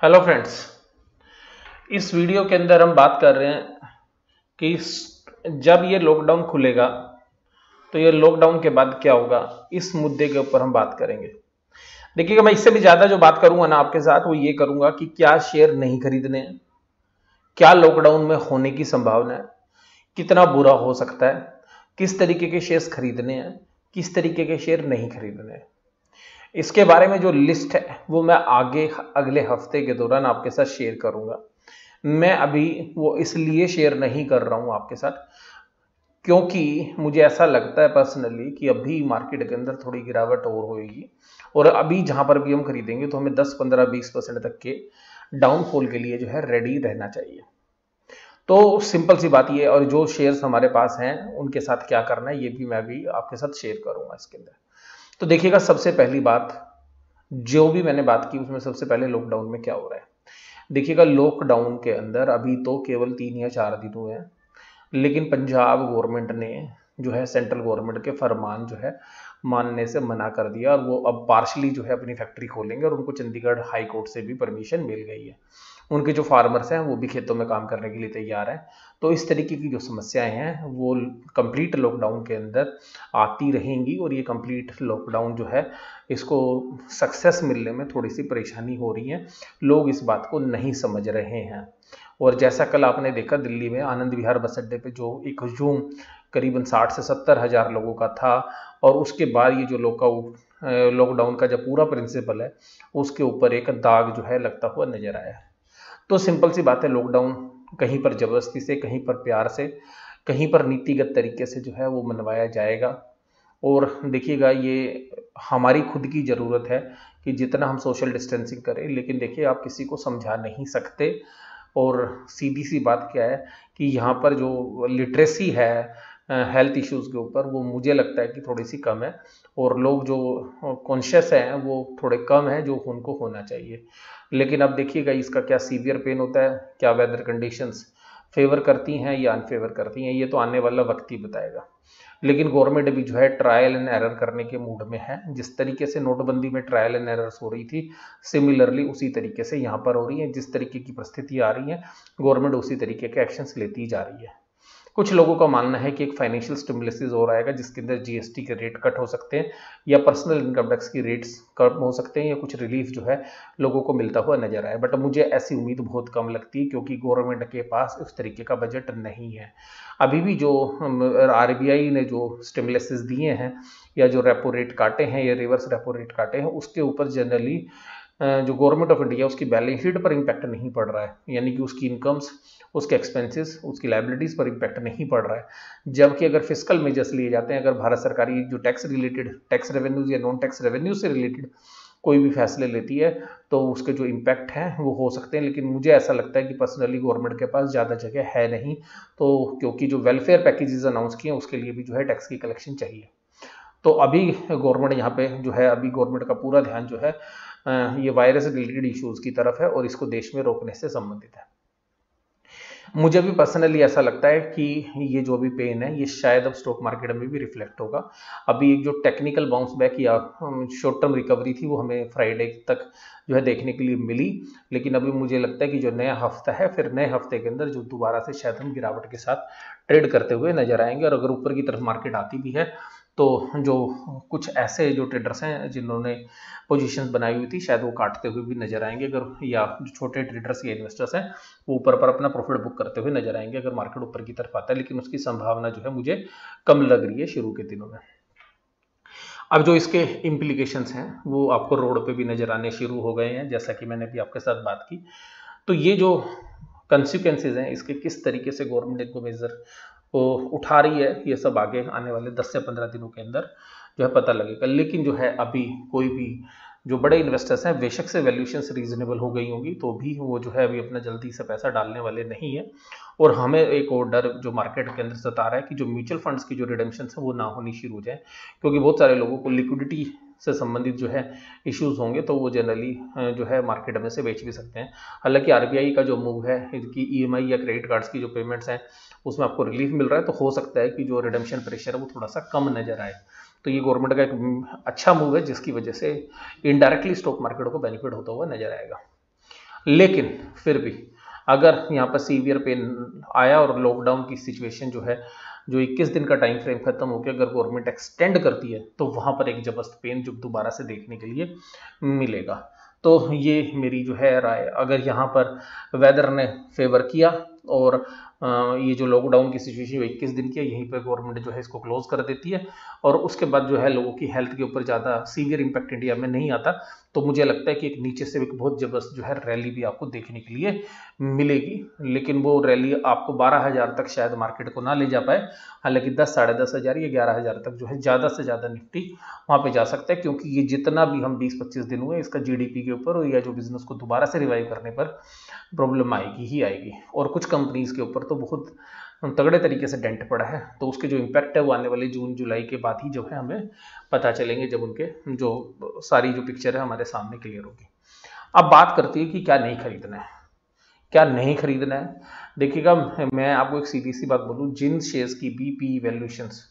Hello friends, इस video के अंदर हम बात कर रहे हैं कि जब ये लॉकडाउन खुलेगा तो ये लॉकडाउन के बाद क्या होगा, इस मुद्दे के ऊपर हम बात करेंगे। देखिएगा, मैं इससे भी ज्यादा जो बात करूंगा ना आपके साथ, वो ये करूंगा कि क्या शेयर नहीं खरीदने हैं, क्या लॉकडाउन में होने की संभावना है, कितना बुरा हो सकता है, किस तरीके के शेयर्स खरीदने हैं, किस तरीके के शेयर नहीं खरीदने हैं। इसके बारे में जो लिस्ट है वो मैं आगे अगले हफ्ते के दौरान आपके साथ शेयर करूंगा। मैं अभी वो इसलिए शेयर नहीं कर रहा हूं आपके साथ क्योंकि मुझे ऐसा लगता है पर्सनली कि अभी मार्केट के अंदर थोड़ी गिरावट और होगी और अभी जहां पर भी हम खरीदेंगे तो हमें 10, 15, 20% तक के डाउनफॉल के लिए जो है रेडी रहना चाहिए। तो सिंपल सी बात ये, और जो शेयर्स हमारे पास हैं उनके साथ क्या करना है ये भी मैं अभी आपके साथ शेयर करूंगा इसके अंदर। तो देखिएगा, सबसे पहली बात जो भी मैंने बात की उसमें सबसे पहले लॉकडाउन में क्या हो रहा है। देखिएगा, लॉकडाउन के अंदर अभी तो केवल 3 या 4 दिन हुए हैं, लेकिन पंजाब गवर्नमेंट ने जो है सेंट्रल गवर्नमेंट के फरमान जो है मानने से मना कर दिया और वो अब पार्शली जो है अपनी फैक्ट्री खोलेंगे और उनको चंडीगढ़ हाई कोर्ट से भी परमिशन मिल गई है। उनके जो फार्मर्स हैं वो भी खेतों में काम करने के लिए तैयार हैं। तो इस तरीके की जो समस्याएं हैं वो कंप्लीट लॉकडाउन के अंदर आती रहेंगी और ये कंप्लीट लॉकडाउन जो है इसको सक्सेस मिलने में थोड़ी सी परेशानी हो रही है। लोग इस बात को नहीं समझ रहे हैं। और जैसा कल आपने देखा, दिल्ली में आनंद विहार बस अड्डे पे जो एक हजूम करीबन 60 से 70 हजार लोगों का था, और उसके बाद ये जो लॉकडाउन का जो पूरा प्रिंसिपल है उसके ऊपर एक दाग जो है लगता हुआ नजर आया है। तो सिंपल सी बात है, लॉकडाउन कहीं पर जबरदस्ती से, कहीं पर प्यार से, कहीं पर नीतिगत तरीके से जो है वो मनवाया जाएगा। और देखिएगा, ये हमारी खुद की ज़रूरत है कि जितना हम सोशल डिस्टेंसिंग करें, लेकिन देखिए आप किसी को समझा नहीं सकते। और सीधी सी बात क्या है कि यहाँ पर जो लिटरेसी है हेल्थ इश्यूज़ के ऊपर, वो मुझे लगता है कि थोड़ी सी कम है और लोग जो कॉन्शियस हैं वो थोड़े कम हैं जो उनको होना चाहिए। लेकिन अब देखिएगा इसका क्या सीवियर पेन होता है, क्या वेदर कंडीशंस फेवर करती हैं या अनफेवर करती हैं, ये तो आने वाला वक्त ही बताएगा। लेकिन गवर्नमेंट भी जो है ट्रायल एंड एरर करने के मूड में है। जिस तरीके से नोटबंदी में ट्रायल एंड एरर्स हो रही थी, सिमिलरली उसी तरीके से यहाँ पर हो रही है। जिस तरीके की परिस्थिति आ रही है, गवर्नमेंट उसी तरीके के एक्शंस लेती जा रही है। कुछ लोगों का मानना है कि एक फाइनेंशियल स्टिमुलस हो आएगा जिसके अंदर जीएसटी के रेट कट हो सकते हैं या पर्सनल इनकम टैक्स की रेट्स कट हो सकते हैं या कुछ रिलीफ जो है लोगों को मिलता हुआ नजर आए। बट मुझे ऐसी उम्मीद बहुत कम लगती है क्योंकि गवर्नमेंट के पास उस तरीके का बजट नहीं है। अभी भी जो आरबीआई ने जो स्टिमुलस दिए हैं या जो रेपो रेट काटे हैं या रिवर्स रेपो रेट काटे हैं, उसके ऊपर जनरली जो गवर्नमेंट ऑफ इंडिया उसकी बैलेंस शीट पर इम्पैक्ट नहीं पड़ रहा है, यानी कि उसकी इनकम्स, उसके एक्सपेंसेस, उसकी लाइबिलिटीज पर इम्पैक्ट नहीं पड़ रहा है। जबकि अगर फिस्कल मेजर्स लिए जाते हैं, अगर भारत सरकारी जो टैक्स रिलेटेड, टैक्स रेवेन्यूज या नॉन टैक्स रेवेन्यू से रिलेटेड कोई भी फैसले लेती है तो उसके जो इम्पैक्ट हैं वो हो सकते हैं। लेकिन मुझे ऐसा लगता है कि पर्सनली गवर्नमेंट के पास ज़्यादा जगह है नहीं, तो क्योंकि जो वेलफेयर पैकेजेस अनाउंस किए हैं उसके लिए भी जो है टैक्स की कलेक्शन चाहिए। तो अभी गवर्नमेंट यहाँ पे जो है, अभी गवर्नमेंट का पूरा ध्यान जो है ये वायरस रिलेटेड इश्यूज की तरफ है और इसको देश में रोकने से संबंधित है। मुझे भी पर्सनली ऐसा लगता है कि ये जो भी पेन है ये शायद अब स्टॉक मार्केट में भी रिफ्लेक्ट होगा। अभी एक जो टेक्निकल बाउंस बैक या शॉर्ट टर्म रिकवरी थी वो हमें फ्राइडे तक जो है देखने के लिए मिली, लेकिन अभी मुझे लगता है कि जो नया हफ्ता है, फिर नए हफ्ते के अंदर जो दोबारा से शायद हम गिरावट के साथ ट्रेड करते हुए नजर आएंगे। और अगर ऊपर की तरफ मार्केट आती भी है तो जो कुछ ऐसे जो ट्रेडर्स हैं जिन्होंने पोजीशंस बनाई हुई थी शायद वो काटते हुए भी नजर आएंगे, अगर या जो छोटे ट्रेडर्स या इन्वेस्टर्स हैं वो ऊपर पर अपना प्रॉफिट बुक करते हुए नजर आएंगे अगर मार्केट ऊपर की तरफ आता है। लेकिन उसकी संभावना जो है मुझे कम लग रही है शुरू के दिनों में। अब जो इसके इम्प्लीकेशंस हैं वो आपको रोड पे भी नजर आने शुरू हो गए हैं, जैसा कि मैंने भी आपके साथ बात की। तो ये जो कंसिक्वेंसेज हैं इसके किस तरीके से गवर्नमेंट इनको मेजर वो उठा रही है, ये सब आगे आने वाले 10 से 15 दिनों के अंदर जो है पता लगेगा। लेकिन जो है अभी कोई भी जो बड़े इन्वेस्टर्स हैं, बेशक से वैल्यूएशंस रीजनेबल हो गई होंगी तो भी वो जो है अभी अपना जल्दी से पैसा डालने वाले नहीं है। और हमें एक और डर जो मार्केट के अंदर सता रहा है कि जो म्यूचुअल फंड्स की जो रिडेम्पशंस है वो ना होनी शुरू हो जाए, क्योंकि बहुत सारे लोगों को लिक्विडिटी से संबंधित जो है इश्यूज होंगे तो वो जनरली जो है मार्केट में से बेच भी सकते हैं। हालांकि आरबीआई का जो मूव है इनकी ईएमआई या क्रेडिट कार्ड्स की जो पेमेंट्स हैं उसमें आपको रिलीफ मिल रहा है, तो हो सकता है कि जो रिडेम्पशन प्रेशर है वो थोड़ा सा कम नजर आए। तो ये गवर्नमेंट का एक अच्छा मूव है जिसकी वजह से इनडायरेक्टली स्टॉक मार्केट को बेनिफिट होता हुआ नजर आएगा। लेकिन फिर भी अगर यहाँ पर सीवियर पेन आया और लॉकडाउन की सिचुएशन जो है, जो 21 दिन का टाइम फ्रेम खत्म हो गया, अगर गवर्नमेंट एक्सटेंड करती है तो वहां पर एक जबरदस्त पेन जो दोबारा से देखने के लिए मिलेगा। तो ये मेरी जो है राय। अगर यहाँ पर वेदर ने फेवर किया और ये जो लॉकडाउन की सिचुएशन 21 दिन की है, यहीं पर गवर्नमेंट जो है इसको क्लोज कर देती है और उसके बाद जो है लोगों की हेल्थ के ऊपर ज़्यादा सीवियर इंपैक्ट इंडिया में नहीं आता, तो मुझे लगता है कि एक नीचे से एक बहुत जबरदस्त जो है रैली भी आपको देखने के लिए मिलेगी। लेकिन वो रैली आपको 12,000 तक शायद मार्केट को ना ले जा पाए, हालांकि 10, साढ़े 10,000 या 11,000 तक जो है ज़्यादा से ज़्यादा निफ्टी वहाँ पे जा सकता है, क्योंकि ये जितना भी हम 20-25 दिन हुए इसका जीडीपी के ऊपर या जो बिजनेस को दोबारा से रिवाइव करने पर प्रॉब्लम आएगी ही आएगी। और कुछ कंपनीज के ऊपर तो बहुत तगड़े तरीके से डेंट पड़ा है, तो उसके जो इम्पैक्ट है वो आने वाले जून जुलाई के बाद ही जो है हमें पता चलेंगे, जब उनके जो सारी जो पिक्चर है हमारे सामने क्लियर होगी। अब बात करती है कि क्या नहीं खरीदना है, क्या नहीं खरीदना है। देखिएगा, मैं आपको एक सीधी सी बात बोलूं, जिन शेयर्स की बीपी वैल्यूएशंस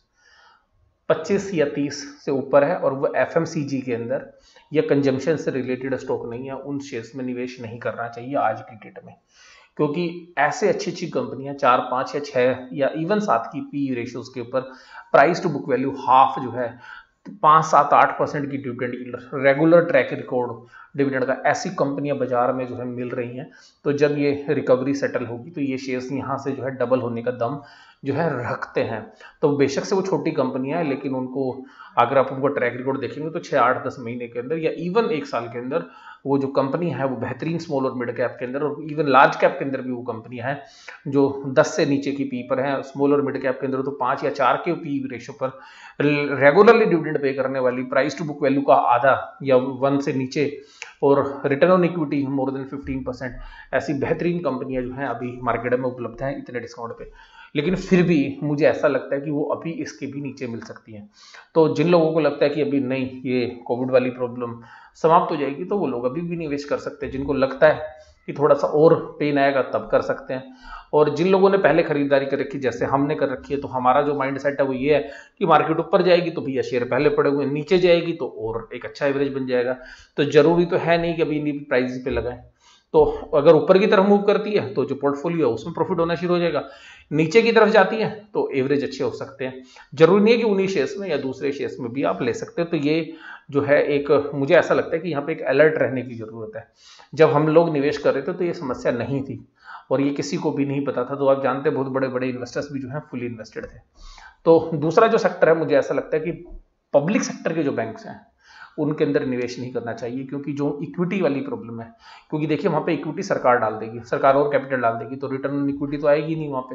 25 या 30 से ऊपर है और वो एफएमसीजी के अंदर या कंजम्पशन से रिलेटेड स्टॉक नहीं है, उन शेयर्स में निवेश नहीं करना चाहिए आज की डेट में। क्योंकि ऐसे अच्छी अच्छी कंपनियां 4, 5 या 6 या इवन 7 की पी रेशियोज के ऊपर price to book value half जो है 5, 7, 8% की dividend yield, regular track record dividend का, ऐसी कंपनियां बाजार में जो है मिल रही हैं। तो जब ये रिकवरी सेटल होगी तो ये शेयर्स यहाँ से जो है डबल होने का दम जो है रखते हैं। तो बेशक से वो छोटी कंपनियां हैं, लेकिन उनको अगर आप उनको ट्रैक रिकॉर्ड देखेंगे तो 6, 8, 10 महीने के अंदर या इवन 1 साल के अंदर वो जो कंपनी है वो बेहतरीन स्मॉल और मिड कैप के अंदर और इवन लार्ज कैप के अंदर भी वो कंपनियां हैं जो 10 से नीचे की पी पर हैं। स्मॉल और मिड कैप के अंदर तो 5 या 4 के पी रेशियो पर रेगुलरली डिविडेंड पे करने वाली, प्राइस टू बुक वैल्यू का आधा या 1 से नीचे और return on equity more than 15%, ऐसी बेहतरीन कंपनियां जो हैं अभी मार्केट में उपलब्ध हैं इतने डिस्काउंट पे। लेकिन फिर भी मुझे ऐसा लगता है कि वो अभी इसके भी नीचे मिल सकती हैं। तो जिन लोगों को लगता है कि अभी नहीं, ये कोविड वाली प्रॉब्लम समाप्त हो जाएगी, तो वो लोग अभी भी निवेश कर सकते हैं। जिनको लगता है कि थोड़ा सा और पेन आएगा तब कर सकते हैं। और जिन लोगों ने पहले खरीदारी कर रखी, जैसे हमने कर रखी है, तो हमारा जो माइंड सेट है वो ये है कि मार्केट ऊपर जाएगी तो भैया शेयर पहले पड़े हुए, नीचे जाएगी तो और एक अच्छा एवरेज बन जाएगा। तो जरूरी तो है नहीं कि अभी इन्हीं प्राइस पे लगाएं। तो अगर ऊपर की तरफ मूव करती है तो जो पोर्टफोलियो है उसमें प्रॉफिट होना शुरू हो जाएगा, नीचे की तरफ जाती है तो एवरेज अच्छे हो सकते हैं। जरूरी नहीं है कि उन्हीं शेयर्स में या दूसरे शेयर्स में भी आप ले सकते हैं। तो ये जो है एक, मुझे ऐसा लगता है कि यहाँ पे एक अलर्ट रहने की जरूरत है। जब हम लोग निवेश कर रहे थे तो ये समस्या नहीं थी और ये किसी को भी नहीं पता था। तो आप जानते हैं बहुत बड़े बड़े इन्वेस्टर्स भी जो है फुली इन्वेस्टेड थे। तो दूसरा जो सेक्टर है, मुझे ऐसा लगता है कि पब्लिक सेक्टर के जो बैंक्स हैं उनके अंदर निवेश नहीं करना चाहिए, क्योंकि जो इक्विटी वाली प्रॉब्लम है, क्योंकि देखिए वहां पे इक्विटी सरकार डाल देगी, सरकार और कैपिटल डाल देगी, तो रिटर्न ऑन इक्विटी तो आएगी नहीं वहां पे,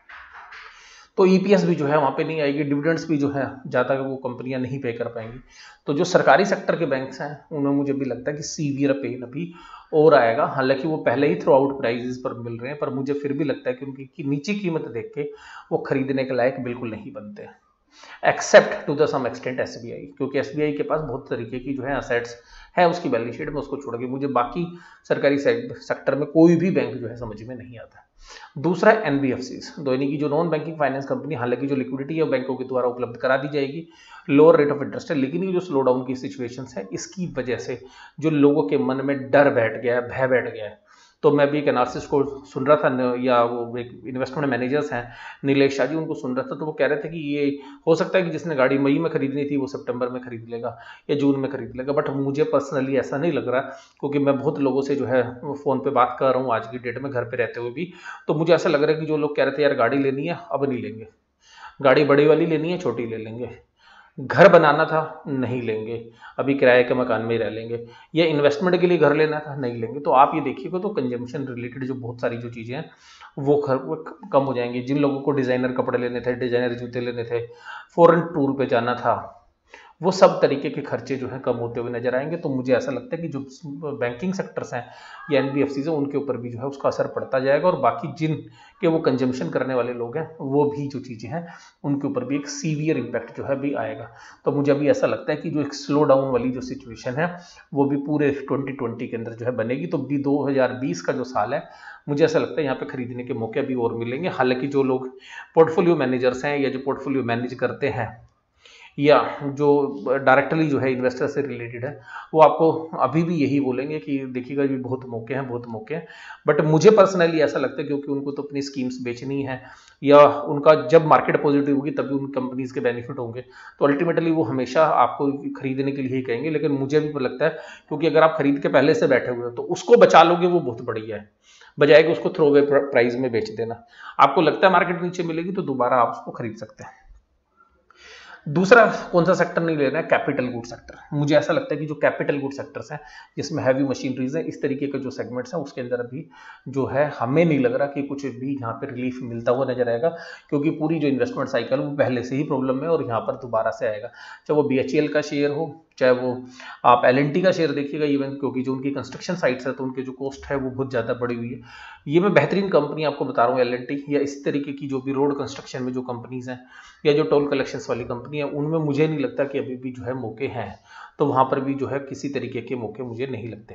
तो ईपीएस भी जो है वहां पे नहीं आएगी, डिविडेंड्स भी जो है ज्यादा वो कंपनियां नहीं पे कर पाएंगी। तो जो सरकारी सेक्टर के बैंक्स हैं उनमें मुझे भी लगता है कि सीवियर पेन अभी और आएगा। हालांकि वो पहले ही थ्रू आउट प्राइजेस पर मिल रहे हैं, पर मुझे फिर भी लगता है कि उनकी नीची कीमत देख के वो खरीदने के लायक बिल्कुल नहीं बनते, except to the some extent SBI, क्योंकि एसबीआई के पास बहुत तरीके की जो है असेट्स है उसकी बैलेंस शीट में, उसको छोड़ के मुझे बाकी सरकारी सेक्टर में कोई भी बैंक जो है समझ में नहीं आता। दूसरा एनबीएफसीज, यानी कि जो नॉन बैंकिंग फाइनेंस कंपनी, हालांकि जो लिक्विडिटी है बैंकों के द्वारा उपलब्ध करा दी जाएगी, लोअर रेट ऑफ इंटरेस्ट है, लेकिन ये जो स्लो डाउन की सिचुएशंस है इसकी वजह से जो लोगों के मन में डर बैठ गया है, भय बैठ गया है। तो मैं भी एक एनालिसिस को सुन रहा था, या वो एक इन्वेस्टमेंट मैनेजर्स हैं नीलेश शाह जी, उनको सुन रहा था, तो वो कह रहे थे कि ये हो सकता है कि जिसने गाड़ी मई में खरीदनी थी वो सितंबर में खरीद लेगा या जून में खरीद लेगा। बट मुझे पर्सनली ऐसा नहीं लग रहा, क्योंकि मैं बहुत लोगों से जो है फोन पे बात कर रहा हूँ आज की डेट में घर पे रहते हुए भी, तो मुझे ऐसा लग रहा है कि जो लोग कह रहे थे यार गाड़ी लेनी है अब नहीं लेंगे, गाड़ी बड़ी वाली लेनी है छोटी ले लेंगे, घर बनाना था नहीं लेंगे, अभी किराए के मकान में ही रह लेंगे, या इन्वेस्टमेंट के लिए घर लेना था नहीं लेंगे। तो आप ये देखिएगा तो कंजम्पशन रिलेटेड जो बहुत सारी जो चीज़ें हैं वो कम हो जाएंगी। जिन लोगों को डिज़ाइनर कपड़े लेने थे, डिज़ाइनर जूते लेने थे, फॉरेन टूर पे जाना था, वो सब तरीके के खर्चे जो है कम होते हुए नजर आएंगे। तो मुझे ऐसा लगता है कि जो बैंकिंग सेक्टर्स हैं या एनबीएफसीज हैं उनके ऊपर भी जो है उसका असर पड़ता जाएगा, और बाकी जिन के वो कंजम्पशन करने वाले लोग हैं वो भी जो चीज़ें हैं उनके ऊपर भी एक सीवियर इम्पैक्ट जो है भी आएगा। तो मुझे अभी ऐसा लगता है कि जो एक स्लो डाउन वाली जो सिचुएशन है वो भी पूरे 2020 के अंदर जो है बनेगी। तो भी 2020 का जो साल है मुझे ऐसा लगता है यहाँ पे खरीदने के मौके भी और मिलेंगे। हालांकि जो लोग पोर्टफोलियो मैनेजर्स हैं या जो पोर्टफोलियो मैनेज करते हैं या जो डायरेक्टली जो है इन्वेस्टर से रिलेटेड है, वो आपको अभी भी यही बोलेंगे कि देखिएगा भी बहुत मौके हैं, बहुत मौके हैं। बट मुझे पर्सनली ऐसा लगता है क्योंकि उनको तो अपनी स्कीम्स बेचनी है, या उनका जब मार्केट पॉजिटिव होगी तभी उन कंपनीज के बेनिफिट होंगे, तो अल्टीमेटली वो हमेशा आपको खरीदने के लिए ही कहेंगे। लेकिन मुझे भी लगता है क्योंकि अगर आप खरीद के पहले से बैठे हुए हो तो उसको बचा लोगे, वो बहुत बढ़िया है, बजाय कि उसको थ्रो अवे प्राइस में बेच देना। आपको लगता है मार्केट नीचे मिलेगी तो दोबारा आप उसको खरीद सकते हैं। दूसरा कौन सा सेक्टर नहीं लेना है? Capital good sector. मुझे ऐसा लगता है कि जो कैपिटल गुड सेक्टर्स हैं जिसमें हैवी मशीनरीज है, इस तरीके के जो सेगमेंट्स हैं उसके अंदर अभी जो है हमें नहीं लग रहा कि कुछ भी यहाँ पे रिलीफ मिलता हुआ नजर आएगा, क्योंकि पूरी जो इन्वेस्टमेंट साइकिल वो पहले से ही प्रॉब्लम है और यहाँ पर दोबारा से आएगा। चाहे वो BHEL का शेयर हो, चाहे वो आप LNT का शेयर देखिएगा इवन, क्योंकि जो उनकी कंस्ट्रक्शन साइट्स है तो उनके जो कॉस्ट है वो बहुत ज़्यादा बढ़ी हुई है। ये मैं बेहतरीन कंपनी आपको बता रहा हूँ LNT, या इस तरीके की जो भी रोड कंस्ट्रक्शन में जो कंपनीज हैं या जो टोल कलेक्शंस वाली कंपनी है, उनमें मुझे नहीं लगता कि अभी भी जो है मौके हैं, तो वहाँ पर भी जो है किसी तरीके के मौके मुझे नहीं लगते।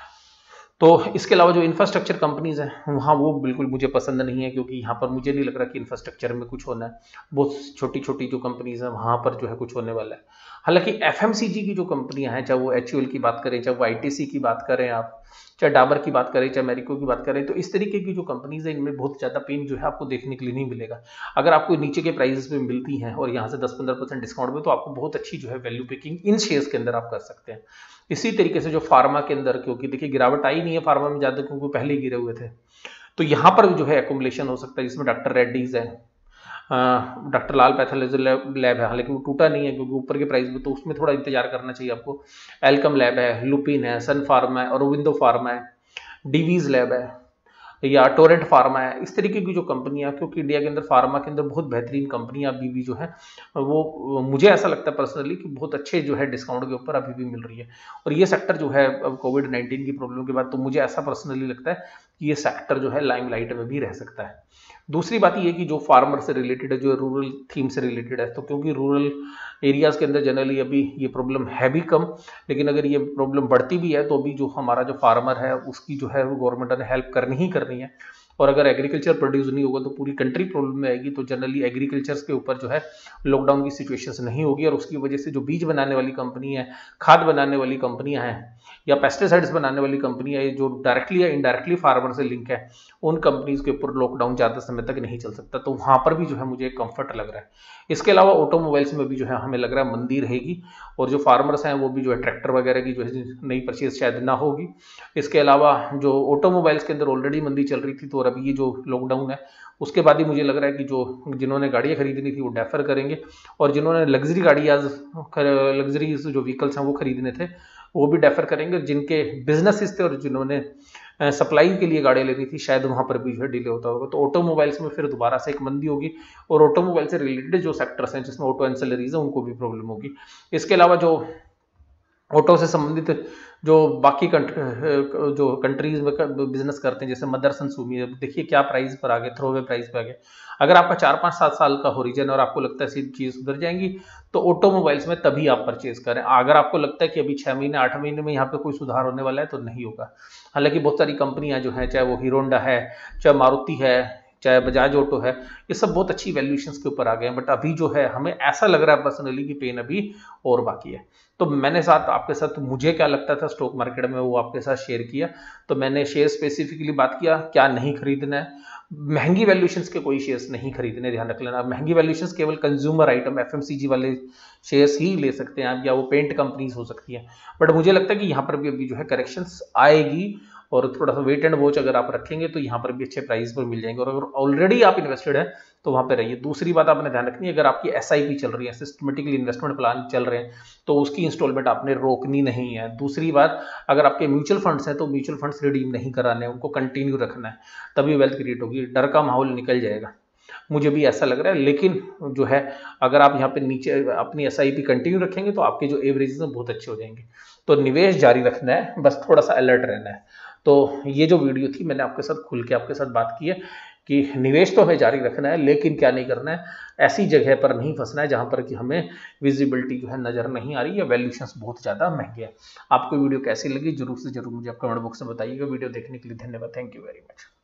तो इसके अलावा जो इंफ्रास्ट्रक्चर कंपनीज हैं वहाँ वो बिल्कुल मुझे पसंद नहीं है, क्योंकि यहाँ पर मुझे नहीं लग रहा कि इंफ्रास्ट्रक्चर में कुछ होना है। बहुत छोटी छोटी जो कंपनीज हैं वहाँ पर जो है कुछ होने वाला है। हालांकि FMCG की जो कंपनियां हैं, चाहे वो HUL की बात करें, चाहे वो ITC की बात करें, आप चाहे डाबर की बात करें, चाहे मैरिको की बात करें, तो इस तरीके की जो कंपनीज है इनमें बहुत ज़्यादा पेन जो है आपको देखने के लिए नहीं मिलेगा। अगर आपको नीचे के प्राइसेस पे मिलती हैं और यहाँ से 10-15% डिस्काउंट में, तो आपको बहुत अच्छी जो है वैल्यू पिकिंग इन शेयर्स के अंदर आप कर सकते हैं। इसी तरीके से जो फार्मा के अंदर, क्योंकि देखिए गिरावट आई नहीं है फार्मा में ज़्यादा क्योंकि पहले ही गिरे हुए थे, तो यहाँ पर जो है एकोमुलेशन हो सकता है, जिसमें डॉक्टर रेड्डीज है, डॉक्टर लाल पैथोलॉजी लैब है, हालांकि वो टूटा नहीं है क्योंकि ऊपर के प्राइस में, तो उसमें थोड़ा इंतजार करना चाहिए आपको। एल्कम लैब है, लुपिन है, सन फार्मा है, औरोबिंदो फार्मा है, डीवीज लैब है, या टोरेंट फार्मा है। इस तरीके की जो कंपनियां, क्योंकि इंडिया के अंदर फार्मा के अंदर बहुत बेहतरीन कंपनियां अभी भी जो है वो मुझे ऐसा लगता है पर्सनली कि बहुत अच्छे जो है डिस्काउंट के ऊपर अभी भी मिल रही है। और ये सेक्टर जो है अब कोविड-19 की प्रॉब्लम के बाद, तो मुझे ऐसा पर्सनली लगता है कि ये सेक्टर जो है लाइमलाइट में भी रह सकता है। दूसरी बात ये कि जो फार्मर से रिलेटेड है, जो रूरल थीम से रिलेटेड है, तो क्योंकि रूरल एरियाज के अंदर जनरली अभी ये प्रॉब्लम है भी कम, लेकिन अगर ये प्रॉब्लम बढ़ती भी है तो अभी जो हमारा जो फार्मर है उसकी जो है वो गवर्नमेंट ने हेल्प करनी ही करनी है। और अगर एग्रीकल्चर प्रोड्यूस नहीं होगा तो पूरी कंट्री प्रॉब्लम में आएगी। तो जनरली एग्रीकल्चर के ऊपर जो है लॉकडाउन की सिचुएशंस नहीं होगी, और उसकी वजह से जो बीज बनाने वाली कंपनी है, खाद बनाने वाली कंपनियां हैं, या पेस्टिसाइड्स बनाने वाली कंपनियां जो डायरेक्टली या इनडायरेक्टली फार्मर से लिंक है, उन कंपनीज के ऊपर लॉकडाउन ज़्यादा समय तक नहीं चल सकता। तो वहां पर भी जो है मुझे एक कंफर्ट लग रहा है। इसके अलावा ऑटोमोबाइल्स में भी जो है हमें लग रहा है मंदी रहेगी, और जो फार्मर्स हैं वो भी जो है ट्रैक्टर वगैरह की जो है नई परचेज शायद ना होगी। इसके अलावा जो ऑटोमोबाइल्स के अंदर ऑलरेडी मंदी चल रही थी, तो अभी ये जो लॉकडाउन है उसके बाद ही मुझे लग रहा है कि जो जिन्होंने गाड़ियां खरीदनी थी वो डेफर करेंगे, और जिन्होंने लग्जरी गाड़ियां लग्जरी जो व्हीकल्स हैं वो खरीदने थे वो भी डेफर करेंगे। जिनके बिजनेसेस थे और जिन्होंने सप्लाई के लिए गाड़ियां लेनी थी, शायद वहां पर भी जो है डिले होता होगा। तो ऑटोमोबाइल्स में फिर दोबारा से एक मंदी होगी, और ऑटोमोबाइल से रिलेटेड जो सेक्टर्स हैं जिसमें ऑटो एंसिलरीज है उनको भी प्रॉब्लम होगी। इसके अलावा जो ऑटो से संबंधित जो बाकी जो कंट्रीज में बिजनेस करते हैं, जैसे मदरसन सुमी, देखिए क्या प्राइस पर आ गए, थ्रो अवे प्राइस पे आ गए। अगर आपका 4-5-7 साल का होरिजन और आपको लगता है चीज सुधर जाएंगी, तो ऑटोमोबाइल्स में तभी आप परचेज करें। अगर आपको लगता है कि अभी 6 महीने 8 महीने में यहाँ पे कोई सुधार होने वाला है, तो नहीं होगा। हालांकि बहुत सारी कंपनियां जो है, चाहे वो हीरो होंडा है, चाहे मारुति है, चाहे बजाज ऑटो है, ये सब बहुत अच्छी वैल्यूएशंस के ऊपर आ गए हैं। बट अभी जो है हमें ऐसा लग रहा है पर्सनली कि पेन अभी और बाकी है। तो मैंने आपके साथ मुझे क्या लगता था स्टॉक मार्केट में वो आपके साथ शेयर किया। तो मैंने शेयर स्पेसिफिकली बात किया क्या नहीं खरीदना है। महंगी वैल्यूएशंस के कोई शेयर्स नहीं खरीदने, ध्यान रख लेना। महंगी वैल्यूएशंस केवल कंज्यूमर आइटम FMCG वाले शेयर्स ही ले सकते हैं आप, या वो पेंट कंपनीज हो सकती है। बट मुझे लगता है कि यहाँ पर भी अभी जो है करेक्शंस आएगी, और थोड़ा सा वेट एंड वॉच अगर आप रखेंगे तो यहाँ पर भी अच्छे प्राइस पर मिल जाएंगे। और अगर ऑलरेडी आप इन्वेस्टेड है तो वहां पे रहिए। दूसरी बात आपने ध्यान रखनी है, अगर आपकी SIP चल रही है, सिस्टमेटिकली इन्वेस्टमेंट प्लान चल रहे हैं, तो उसकी इंस्टॉलमेंट आपने रोकनी नहीं है। दूसरी बात, अगर आपके म्यूचुअल फंड्स हैं तो म्यूचुअल फंड्स रिडीम नहीं कराने हैं, उनको कंटिन्यू रखना है, तभी वेल्थ क्रिएट होगी। डर का माहौल निकल जाएगा, मुझे भी ऐसा लग रहा है। लेकिन जो है अगर आप यहाँ पे नीचे अपनी SIP कंटिन्यू रखेंगे तो आपके जो एवरेजेस हैं बहुत अच्छे हो जाएंगे। तो निवेश जारी रखना है, बस थोड़ा सा अलर्ट रहना है। तो ये जो वीडियो थी मैंने आपके साथ खुल के आपके साथ बात की है कि निवेश तो हमें जारी रखना है, लेकिन क्या नहीं करना है, ऐसी जगह पर नहीं फंसना है जहां पर कि हमें विजिबिलिटी जो है नजर नहीं आ रही या वैल्यूएशंस बहुत ज्यादा महंगे हैं। आपको वीडियो कैसी लगी जरूर से जरूर मुझे आप कमेंट बॉक्स में बताइएगा। वीडियो देखने के लिए धन्यवाद। Thank you very much.